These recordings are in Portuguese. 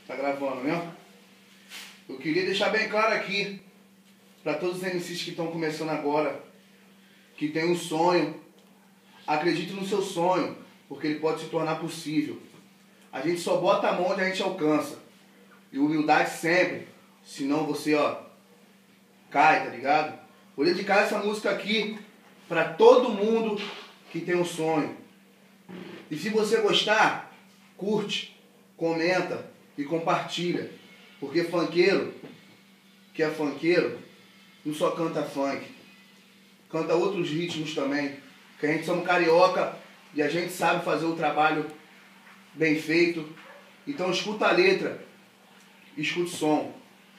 Tá gravando, né? Eu queria deixar bem claro aqui, para todos os MCs que estão começando agora, que tem um sonho, acredite no seu sonho, porque ele pode se tornar possível. A gente só bota a mão onde a gente alcança. E humildade sempre, senão você, cai, tá ligado? Vou dedicar essa música aqui para todo mundo que tem um sonho. E se você gostar, curte, comenta e compartilha. Porque funkeiro, que é funkeiro, não só canta funk, canta outros ritmos também. Que a gente somos carioca e a gente sabe fazer o trabalho bem feito. Então escuta a letra, escuta o som.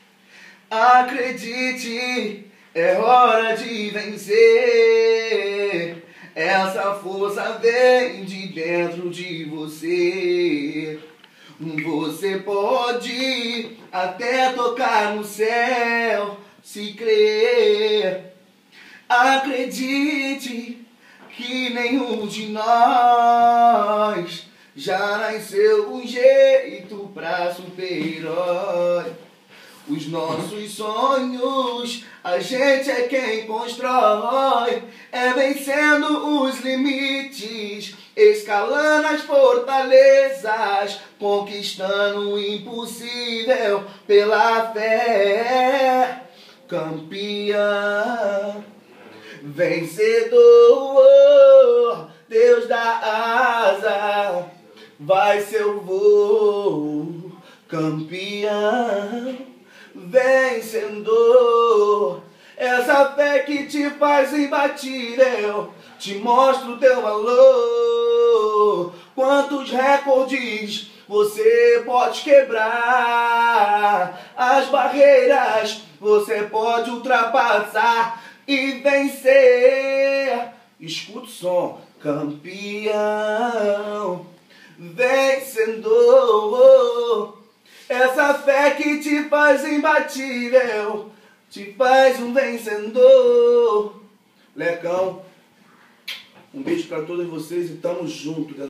Acredite, é hora de vencer. Essa força vem de dentro de você. Você pode até tocar no céu, se crer. Acredite que nenhum de nós já nasceu um jeito pra super-herói. Os nossos sonhos, a gente é quem constrói, é vencendo os limites, escalando as fortalezas, conquistando o impossível pela fé. Campeão, vencedor, Deus dá asa, vai seu voo. Campeão, vencedor, essa fé que te faz imbatível, te mostra o teu valor. Quantos recordes você pode quebrar, as barreiras você pode ultrapassar e vencer. Escuta o som. Campeão, vencedor, essa fé que te faz imbatível, te faz um vencedor. Lecão, um beijo pra todos vocês e tamo junto, galera.